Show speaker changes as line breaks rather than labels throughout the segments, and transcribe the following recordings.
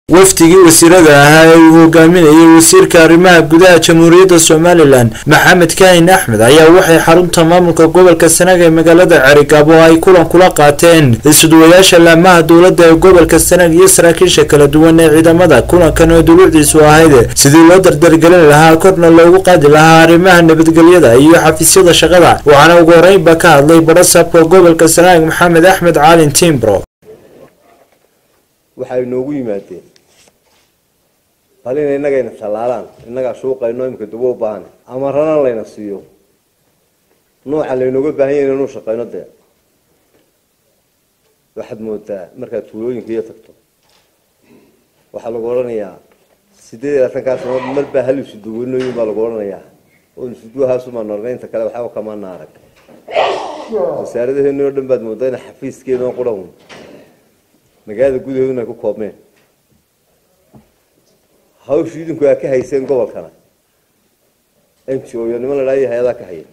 waftigii wasiirada ahaa ee uu hogaaminayay wasiirka arrimaha gudaha jamhuuriyadda Somaliland Maxamed Kaahin Axmed ayaa waxay xarunta maamulka gobolka Sanaag ee magaalada Cerigabo ay kulan kula qaateen isduwayaasha laamaha dawladda ee gobolka Sanaag iyo saraakiisha kala duwan ee ciidamada kulankan oo dawladdiisu ahayd sidii loo dardargelin lahaa korna loogu qaadi lahaa arrimaha nabadgelyada iyo xafiisyada shaqada waxaana ugu horeynba ka hadlay barasabka gobolka Sanaag Maxamed Axmed Caalin Timbro
waxay noogu yimaadeen halina inagayna salaalaan inaga suuqayno imka dubo baahan ama ranan layna siiyo nooca laynooga baahan yahay inuu shaqayno de waxaad moodaa markaad tuulooyinka iyo tagto waxaa lagu oranayaa 8 sano marba hal isu duwanooyin baa lagu oranayaa oo isu duwahaas uma normeynta kale waxa uu kama naarag wasaaradaheena oo dhan baad moodaa in xafiiskeena oo qodon magaalada gudaheeduna ku koobmeen hawshiidinku ay ka hayseen gobolkana NGO iyo niman la hay'adaha ka hayay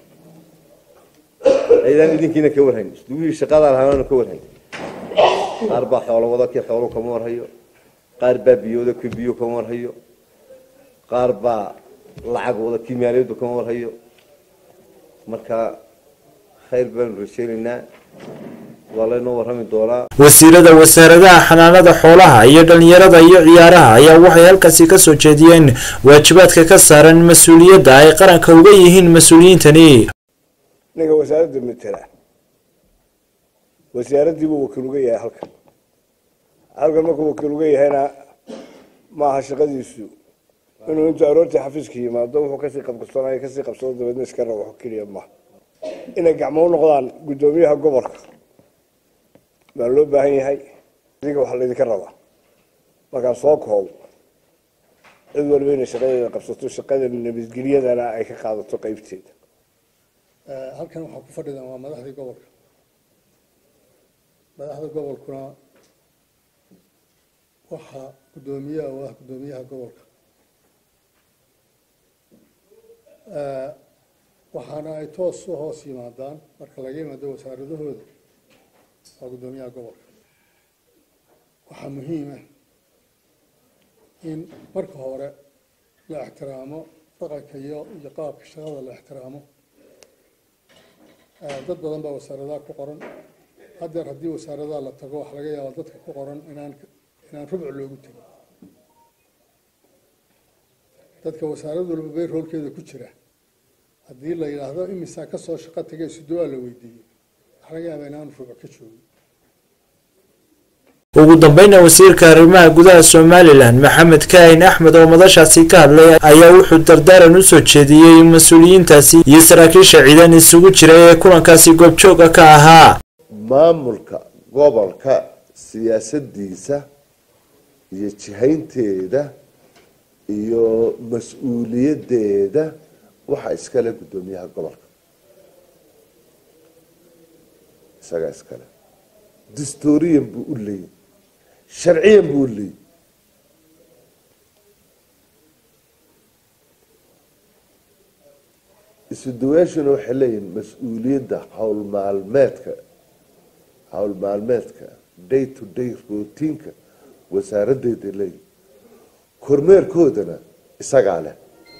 aydan idinkiina ka warhayn isduwii shaqada lahaana ka warhayn qaar baa xoolo wada ka xoolo kama warhayo qaar baa biyooda ka biyo kama warhayo qaar baa lacag wada kiimiyaalada kama warhayo marka khayr baan rajaynaynaa
wasiirada wasaaradaha xanaanada xoolaha iyo dhalinyarada iyo ciyaaraha ayaa waxay halkaasi ka soo jeediyeen waajibaadka ka saaran mas'uuliyadda ay qaranka uga yihiin mas'uuliyiintani
naga wasaaradda matala wasaaraddiibu wakiil uga yahay halkan markuu wakiil uga yahayna maaha shaqadiisu inuu inta aroortii xafiiska yimaado wuxuu kasii qabsado dabeedna iska rabo wax keliya maaha inay gacmo u noqdaan guddoomiyaha gobolka baa loo baahan yahay adiga waxa la idinka rabaa markaan soo koobo cid walba inay shaqadeeda qabsato shaqada nabadgelyadana ay ka qaadato qaybteeda
halkan waxaa ku fadhidan waa madaxda gobolkuna waxaa guddoomiyaha gobolka waxaana ay toos u hoos yimaadaan marka laga yimaado wasaaradahooda waa guddoomiyaha gobolka waxaa muhiim ah in marka hore la ixtiraamo dhaqanka iyo qaabka shaqada la ixtiraamo dad badan baa wasaaradaha ku qoran haddeer haddii wasaaradaha la tago waxa laga yaabaa dadka ku qoran inaan rubuc loogu tegin dadka wasaarad walba bay roolkeeda ku jira haddii la yidhaahdo imisaa ka soo shaqo tagay suduwaa la weydiiyey waxa laga yaabaa inaan rubuc ka joogin
ugu dambeynna wasiirka arrimaha gudaha Somaliland Maxamed Kaahin Axmed oo madashaasi ka hadlay ayaa wuxuu dardaaran u soo jeediyay mas'uuliyiintaasi iyo saraakiisha ciidan isugu jira ee kulankaasi goobjooga ka ahaa
maamulka gobolka siyaasadiisa iyo jihaynteeda iyo mas'uuliyadeeda waxa iskale guddoomiyaha gobolka isaga iskale dastuuriyan buu u leeyahay sharciyan buu leeyahay isduwayaashuna waxay leeyihiin mas'uuliyadda hawl maalmeedka day to day routiinka wasaaraddeeda leeyahay kormeerkoodana isagaa leh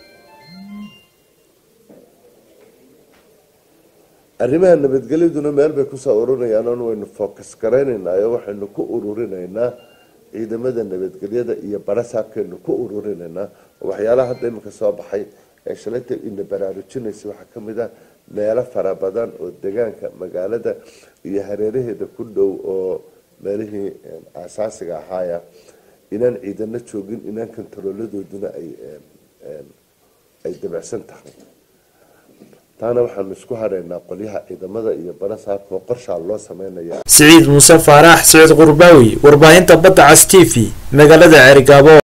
arrimaha nabadgelyaduna meel bay ku soo ururayaan oo waynu focus gareynaynaa waxaynu ku ururinaynaa ciidamada nabadgelyada iyo barasaabkeenu ku ururinaynaa waxyaalaha hadda imika soo baxay ee shalayta in baraarujinaysa waxa kamid ah meelo fara badan oo deegaanka magaalada iyo hareeraheeda ku dhow oo meelihii asaasiga ahaaya inaan ciidana joogin inaan kontarooladooduna ay dabacsan tahay taana waxaan isku hareynaa qolyaha ciidamada iyo barasaabka qorshaal loo sameeyo
Saciid Muuse Faarax Saciid Qurbaawi warbaahinta Badda Cas TV magaalada Cerigabo.